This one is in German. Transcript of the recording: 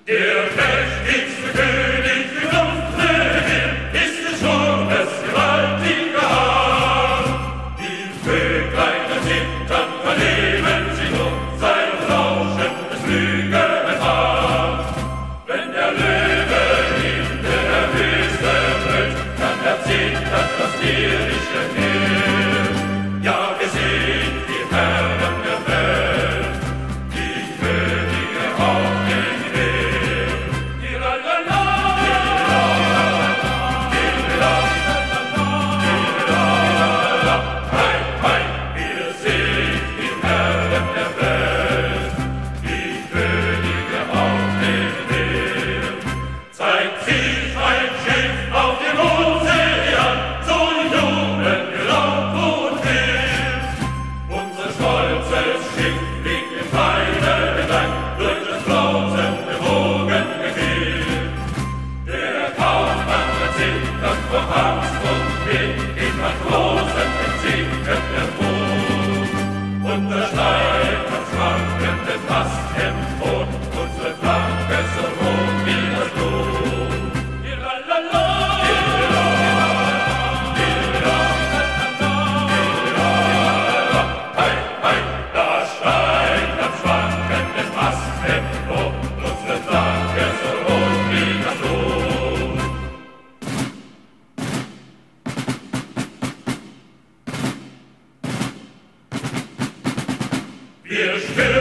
Der mächtigste König für unsere Welt ist es schon des gewaltigen Haar. Die Vöglein zittern, vernehmen sie nur sein rauschendes Flügelgefahr. Wenn der Löwe in der Wüste brüllt, dann erzittert das tierische Heer. Ja, wir sind die Herren der Welt, die Könige auf dem Meer. Tiralala, tiralala, hei, hei, wir sind die Herren der Welt, die Könige auf dem Meer. Zeigt sich ein Schiff auf dem Ozean, so jubeln wir laut und wild. Unser stolzes Schiff fliegt im Freien entlang, durch das brausende Wogengefühl. Der Kaufmann erzittert vor Angst und Wind, den Matrosen entzieht der Mut. Und der Schleifer schwankend den Mast empor, unsere Flagge so rot wie das Blut. Tiralala, hei, hei, da steigt am schwankenden Mast empor, unsere Flagge so rot wie das Blut. Wir schwimmen